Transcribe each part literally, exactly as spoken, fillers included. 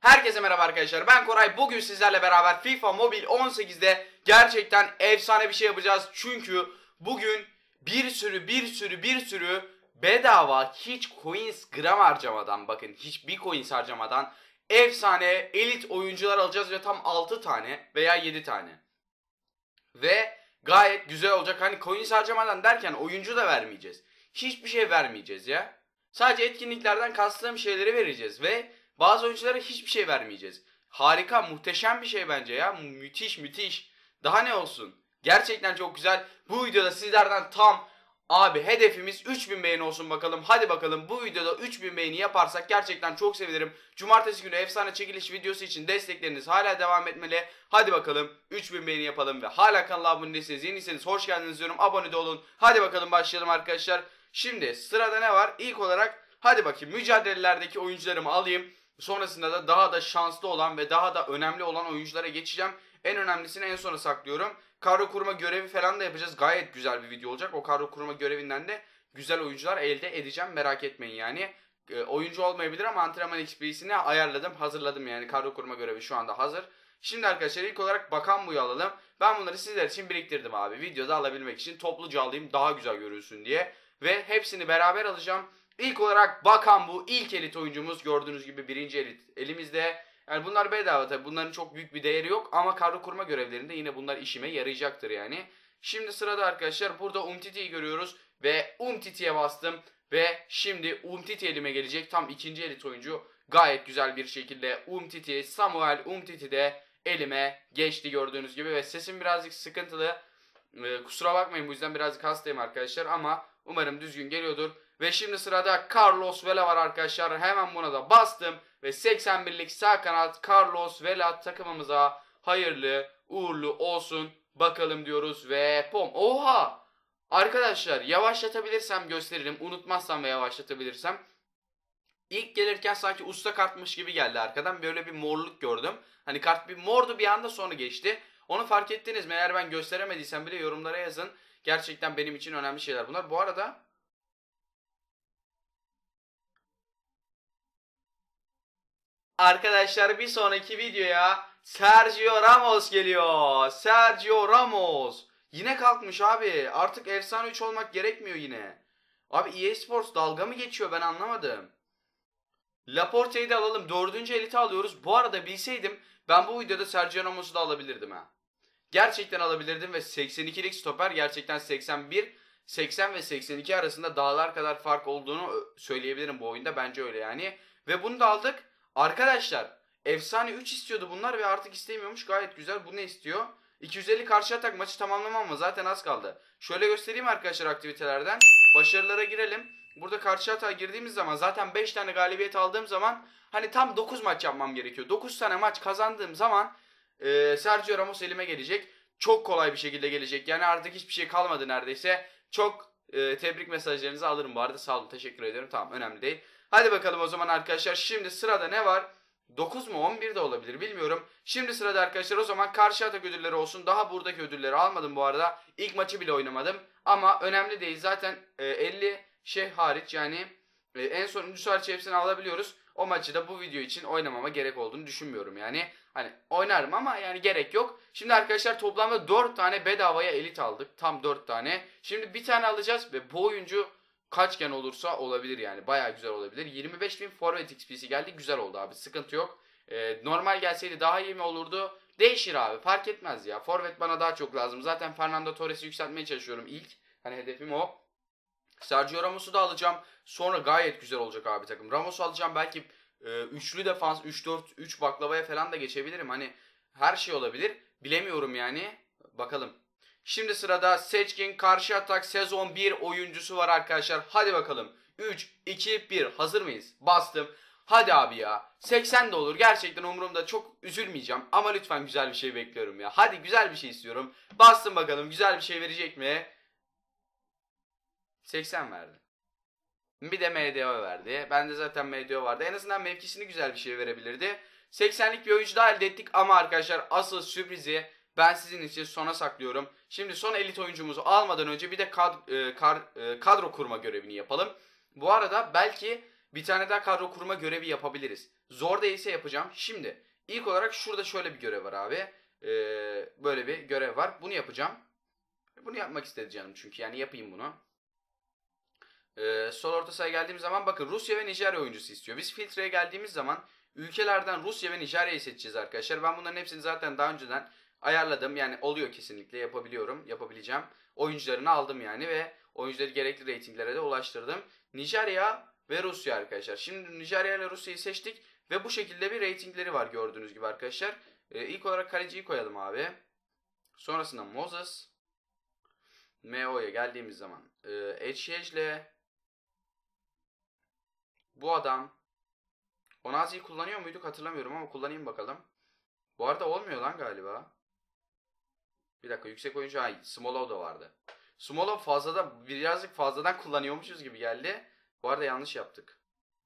Herkese merhaba arkadaşlar, ben Koray. Bugün sizlerle beraber FIFA Mobil on sekizde gerçekten efsane bir şey yapacağız. Çünkü bugün bir sürü bir sürü bir sürü bedava, hiç coins gram harcamadan, bakın hiçbir coins harcamadan efsane elit oyuncular alacağız ve tam altı tane veya yedi tane. Ve gayet güzel olacak. Hani coins harcamadan derken oyuncu da vermeyeceğiz. Hiçbir şey vermeyeceğiz ya. Sadece etkinliklerden kastığım şeyleri vereceğiz ve bazı oyunculara hiçbir şey vermeyeceğiz. Harika, muhteşem bir şey bence ya. Müthiş müthiş. Daha ne olsun? Gerçekten çok güzel. Bu videoda sizlerden tam abi hedefimiz üç bin beğeni olsun bakalım. Hadi bakalım, bu videoda üç bin beğeni yaparsak gerçekten çok sevinirim. Cumartesi günü efsane çekiliş videosu için destekleriniz hala devam etmeli. Hadi bakalım üç bin beğeni yapalım ve hala kanala abone değilseniz, yeniyseniz hoş geldiniz diyorum. Abone de olun. Hadi bakalım başlayalım arkadaşlar. Şimdi sırada ne var? İlk olarak hadi bakayım mücadelelerdeki oyuncularımı alayım. Sonrasında da daha da şanslı olan ve daha da önemli olan oyunculara geçeceğim. En önemlisini en sona saklıyorum. Kadro kurma görevi falan da yapacağız. Gayet güzel bir video olacak. O kadro kurma görevinden de güzel oyuncular elde edeceğim. Merak etmeyin yani. E, oyuncu olmayabilir ama antrenman X P'sini ayarladım, hazırladım yani. Kadro kurma görevi şu anda hazır. Şimdi arkadaşlar ilk olarak Bakan alalım. Ben bunları sizler için biriktirdim abi. Videoda alabilmek için topluca alayım, daha güzel görünsün diye. Ve hepsini beraber alacağım. İlk olarak Bakan bu ilk elit oyuncumuz, gördüğünüz gibi birinci elit elimizde. Yani bunlar bedava tabi, bunların çok büyük bir değeri yok ama kadro kurma görevlerinde yine bunlar işime yarayacaktır yani. Şimdi sırada arkadaşlar burada Umtiti'yi görüyoruz ve Umtiti'ye bastım ve şimdi Umtiti elime gelecek, tam ikinci elit oyuncu. Gayet güzel bir şekilde Umtiti, Samuel Umtiti de elime geçti gördüğünüz gibi ve sesim birazcık sıkıntılı. Ee, kusura bakmayın, bu yüzden birazcık hastayım arkadaşlar ama umarım düzgün geliyordur. Ve şimdi sırada Carlos Vela var arkadaşlar. Hemen buna da bastım. Ve seksen birlik sağ kanat Carlos Vela takımımıza hayırlı uğurlu olsun bakalım diyoruz. Ve pom. Oha! Arkadaşlar yavaşlatabilirsem gösteririm. Unutmazsam ve yavaşlatabilirsem. İlk gelirken sanki usta kartmış gibi geldi arkadan. Böyle bir morluk gördüm. Hani kart bir mordu, bir anda sonra geçti. Onu fark ettiniz mi? Eğer ben gösteremediysem bile yorumlara yazın. Gerçekten benim için önemli şeyler bunlar. Bu arada arkadaşlar bir sonraki videoya Sergio Ramos geliyor. Sergio Ramos. Yine kalkmış abi. Artık efsane üç olmak gerekmiyor yine. Abi E A Sports dalga mı geçiyor, ben anlamadım. Laporte'yi de alalım. Dördüncü elite alıyoruz. Bu arada bilseydim ben bu videoda Sergio Ramos'u da alabilirdim ha. Gerçekten alabilirdim ve seksen ikilik stoper, gerçekten seksen bir, seksen ve seksen iki arasında dağlar kadar fark olduğunu söyleyebilirim bu oyunda. Bence öyle yani. Ve bunu da aldık. Arkadaşlar efsane üç istiyordu bunlar ve artık istemiyormuş. Gayet güzel. Bu ne istiyor? iki yüz elli karşı atak, maçı tamamlamam mı? Zaten az kaldı. Şöyle göstereyim arkadaşlar aktivitelerden. Başarılara girelim. Burada karşı atağa girdiğimiz zaman zaten beş tane galibiyet aldığım zaman hani tam dokuz maç yapmam gerekiyor. dokuz tane maç kazandığım zaman e, Sergio Ramos elime gelecek. Çok kolay bir şekilde gelecek. Yani artık hiçbir şey kalmadı neredeyse. Çok e, tebrik mesajlarınızı alırım bu arada. Sağ olun, teşekkür ederim. Tamam, önemli değil. Hadi bakalım o zaman arkadaşlar. Şimdi sırada ne var? dokuz mu on bir de olabilir, bilmiyorum. Şimdi sırada arkadaşlar o zaman karşı atak ödülleri olsun. Daha buradaki ödülleri almadım bu arada. İlk maçı bile oynamadım. Ama önemli değil. Zaten e, elli şey hariç yani e, en sonuncusu hariç hepsini alabiliyoruz. O maçı da bu video için oynamama gerek olduğunu düşünmüyorum yani. Hani oynarım ama yani gerek yok. Şimdi arkadaşlar toplamda dört tane bedavaya elit aldık. Tam dört tane. Şimdi bir tane alacağız ve bu oyuncu kaçgen olursa olabilir yani. Baya güzel olabilir. yirmi beş bin forvet X P'si geldi. Güzel oldu abi. Sıkıntı yok. Ee, normal gelseydi daha iyi mi olurdu? Değişir abi. Fark etmez ya. Forvet bana daha çok lazım. Zaten Fernando Torres'i yükseltmeye çalışıyorum ilk. Hani hedefim o. Sergio Ramos'u da alacağım. Sonra gayet güzel olacak abi takım. Ramos'u alacağım. Belki e, üçlü defans, üç dört üç baklavaya falan da geçebilirim. Hani her şey olabilir. Bilemiyorum yani. Bakalım. Şimdi sırada Seçkin karşı atak sezon bir oyuncusu var arkadaşlar. Hadi bakalım. üç, iki, bir. Hazır mıyız? Bastım. Hadi abi ya. seksen de olur. Gerçekten umurumda. Çok üzülmeyeceğim. Ama lütfen güzel bir şey bekliyorum ya. Hadi güzel bir şey istiyorum. Bastım bakalım. Güzel bir şey verecek mi? seksen verdi. Bir de M D O verdi. Bende zaten M D O vardı. En azından mevkisini güzel bir şey verebilirdi. seksenlik bir oyuncu daha elde ettik ama arkadaşlar asıl sürprizi ben sizin için sona saklıyorum. Şimdi son elit oyuncumuzu almadan önce bir de kad e, kar e, kadro kurma görevini yapalım. Bu arada belki bir tane daha kadro kurma görevi yapabiliriz. Zor değilse yapacağım. Şimdi ilk olarak şurada şöyle bir görev var abi. Ee, böyle bir görev var. Bunu yapacağım. Bunu yapmak istedi canım çünkü yani yapayım bunu. Ee, sol orta sahaya geldiğim zaman bakın Rusya ve Nijerya oyuncusu istiyor. Biz filtreye geldiğimiz zaman ülkelerden Rusya ve Nijerya'yı seçeceğiz arkadaşlar. Ben bunların hepsini zaten daha önceden ayarladım. Yani oluyor, kesinlikle yapabiliyorum. Yapabileceğim. Oyuncularını aldım yani ve oyuncuları gerekli reytinglere de ulaştırdım. Nijerya ve Rusya arkadaşlar. Şimdi Nijerya ile Rusya'yı seçtik ve bu şekilde bir reytingleri var gördüğünüz gibi arkadaşlar. Ee, ilk olarak kaleciyi koyalım abi. Sonrasında Moses. M O'ya geldiğimiz zaman e, Eçiyej'le bu adam Onazi'yi kullanıyor muyduk hatırlamıyorum ama kullanayım bakalım. Bu arada olmuyor lan galiba. Bir dakika, yüksek oyuncu, ay Smolov da vardı. Smolov fazladan, birazcık fazladan kullanıyormuşuz gibi geldi. Bu arada yanlış yaptık.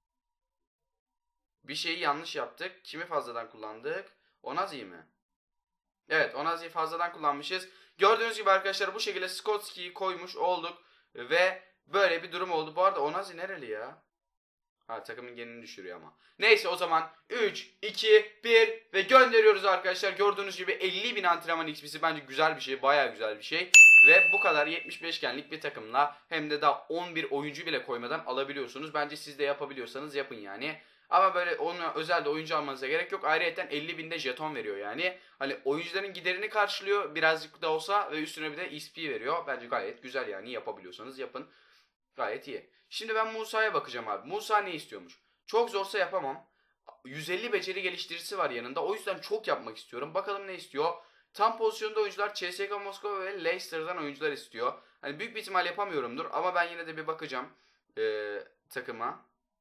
Bir şeyi yanlış yaptık. Kimi fazladan kullandık? Onazi'yi mi? Evet, Onazi'yi fazladan kullanmışız. Gördüğünüz gibi arkadaşlar bu şekilde Skotski'yi koymuş olduk. Ve böyle bir durum oldu. Bu arada Onazi nereli ya? Ha, takımın genini düşürüyor ama. Neyse, o zaman üç, iki, bir ve gönderiyoruz arkadaşlar. Gördüğünüz gibi elli bin antrenman X P'si bence güzel bir şey. Baya güzel bir şey. Ve bu kadar yetmiş beş genlik bir takımla hem de daha on bir oyuncu bile koymadan alabiliyorsunuz. Bence siz de yapabiliyorsanız yapın yani. Ama böyle ona özel de oyuncu almanıza gerek yok. Ayrıca elli binde jeton veriyor yani. Hani oyuncuların giderini karşılıyor birazcık da olsa ve üstüne bir de X P veriyor. Bence gayet güzel yani, yapabiliyorsanız yapın. Gayet iyi. Şimdi ben Musa'ya bakacağım abi. Musa ne istiyormuş? Çok zorsa yapamam. yüz elli beceri geliştiricisi var yanında. O yüzden çok yapmak istiyorum. Bakalım ne istiyor? Tam pozisyonda oyuncular C S K A Moskova ve Leicester'dan oyuncular istiyor. Hani büyük bir ihtimal yapamıyorumdur ama ben yine de bir bakacağım ee, takıma.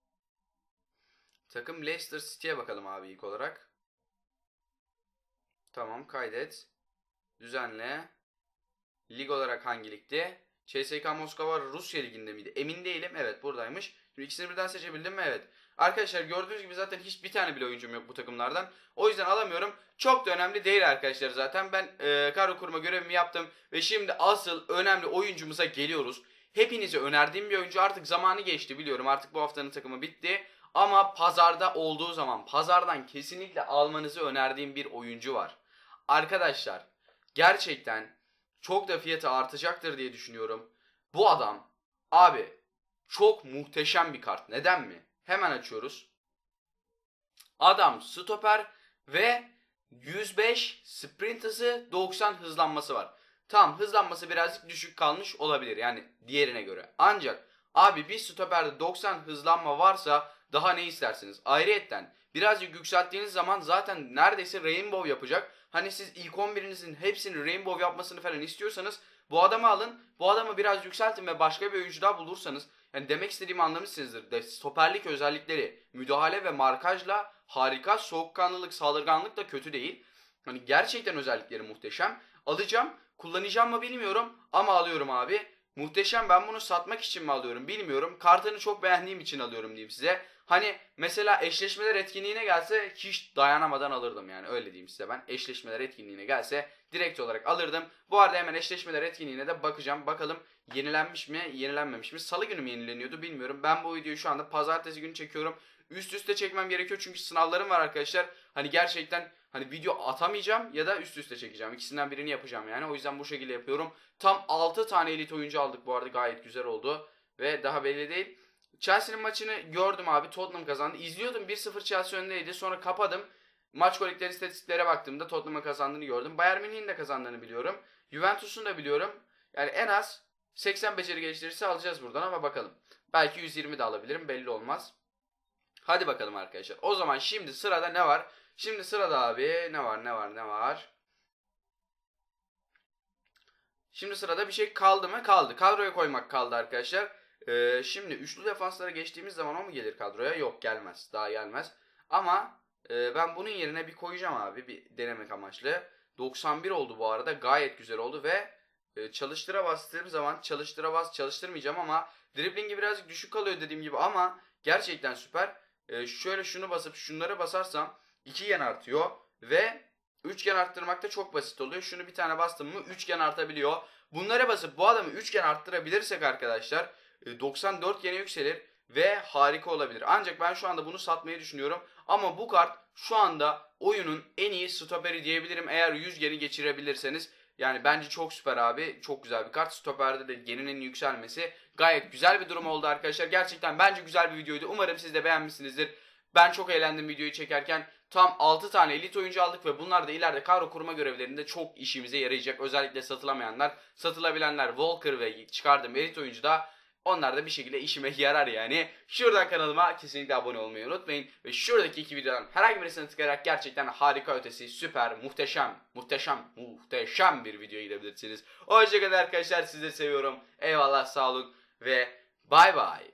Takım Leicester City'ye bakalım abi ilk olarak. Tamam, kaydet. Düzenle. Lig olarak hangi ligde? C S K A Moskova Rusya liginde miydi? Emin değilim. Evet, buradaymış. Şimdi ikisini birden seçebildim mi? Evet. Arkadaşlar gördüğünüz gibi zaten hiçbir tane bile oyuncum yok bu takımlardan. O yüzden alamıyorum. Çok da önemli değil arkadaşlar zaten. Ben e, kadro kurma görevimi yaptım. Ve şimdi asıl önemli oyuncumuza geliyoruz. Hepinize önerdiğim bir oyuncu, artık zamanı geçti biliyorum. Artık bu haftanın takımı bitti. Ama pazarda olduğu zaman pazardan kesinlikle almanızı önerdiğim bir oyuncu var. Arkadaşlar gerçekten çok da fiyatı artacaktır diye düşünüyorum. Bu adam abi çok muhteşem bir kart. Neden mi? Hemen açıyoruz. Adam stoper ve yüz beş sprint hızı, doksan hızlanması var. Tamam, hızlanması birazcık düşük kalmış olabilir yani diğerine göre. Ancak abi bir stoperde doksan hızlanma varsa daha ne istersiniz? Ayrıyetten birazcık yükselttiğiniz zaman zaten neredeyse rainbow yapacak. Hani siz ilk on birinizin hepsini rainbow yapmasını falan istiyorsanız bu adamı alın. Bu adamı biraz yükseltin ve başka bir oyuncu daha bulursanız, yani demek istediğimi anlamışsınızdır. De, stoperlik özellikleri, müdahale ve markajla harika. Soğukkanlılık, saldırganlık da kötü değil. Hani gerçekten özellikleri muhteşem. Alacağım. Kullanacağım mı bilmiyorum ama alıyorum abi. Muhteşem. Ben bunu satmak için mi alıyorum bilmiyorum. Kartını çok beğendiğim için alıyorum diyeyim size. Hani mesela eşleşmeler etkinliğine gelse hiç dayanamadan alırdım yani, öyle diyeyim size ben. Eşleşmeler etkinliğine gelse direkt olarak alırdım. Bu arada hemen eşleşmeler etkinliğine de bakacağım. Bakalım yenilenmiş mi, yenilenmemiş mi? Salı günü mü yenileniyordu bilmiyorum. Ben bu videoyu şu anda pazartesi günü çekiyorum. Üst üste çekmem gerekiyor çünkü sınavlarım var arkadaşlar. Hani gerçekten hani video atamayacağım ya da üst üste çekeceğim. İkisinden birini yapacağım yani. O yüzden bu şekilde yapıyorum. Tam altı tane elit oyuncu aldık bu arada, gayet güzel oldu. Ve daha belli değil. Chelsea'nin maçını gördüm abi. Tottenham kazandı. İzliyordum, bir sıfır Chelsea öndeydi. Sonra kapadım. Maç golleri, istatistiklere baktığımda Tottenham'ın kazandığını gördüm. Bayern Münih'in de kazandığını biliyorum. Juventus'un da biliyorum. Yani en az seksen beceri geliştirirse alacağız buradan ama bakalım. Belki yüz yirmi de alabilirim, belli olmaz. Hadi bakalım arkadaşlar. O zaman şimdi sırada ne var? Şimdi sırada abi ne var ne var ne var? Şimdi sırada bir şey kaldı mı? Kaldı. Kadroya koymak kaldı arkadaşlar. Ee, şimdi üçlü defanslara geçtiğimiz zaman o mu gelir kadroya? Yok, gelmez. Daha gelmez. Ama e, ben bunun yerine bir koyacağım abi. Bir denemek amaçlı. doksan bir oldu bu arada. Gayet güzel oldu ve e, çalıştıra bastığım zaman çalıştıra bas çalıştırmayacağım ama driblingi birazcık düşük kalıyor dediğim gibi ama gerçekten süper. E, şöyle şunu basıp şunları basarsam iki gen artıyor ve üçgen arttırmak da çok basit oluyor. Şunu bir tane bastım mı üçgen artabiliyor. Bunlara basıp bu adamı üçgen arttırabilirsek arkadaşlar doksan dört gene yükselir ve harika olabilir. Ancak ben şu anda bunu satmayı düşünüyorum. Ama bu kart şu anda oyunun en iyi stoperi diyebilirim eğer yüz geni geçirebilirseniz. Yani bence çok süper abi. Çok güzel bir kart. Stoperde de geninin yükselmesi gayet güzel bir durum oldu arkadaşlar. Gerçekten bence güzel bir videoydu. Umarım siz de beğenmişsinizdir. Ben çok eğlendim videoyu çekerken. Tam altı tane elit oyuncu aldık ve bunlar da ileride kadro kurma görevlerinde çok işimize yarayacak. Özellikle satılamayanlar, satılabilenler Walker ve çıkardığım elit oyuncu da onlar da bir şekilde işime yarar yani. Şuradan kanalıma kesinlikle abone olmayı unutmayın. Ve şuradaki iki videodan herhangi birisine tıklayarak gerçekten harika ötesi, süper, muhteşem, muhteşem, muhteşem bir videoya gidebilirsiniz. Hoşçakalın arkadaşlar, sizleri seviyorum. Eyvallah, sağ olun ve bay bay.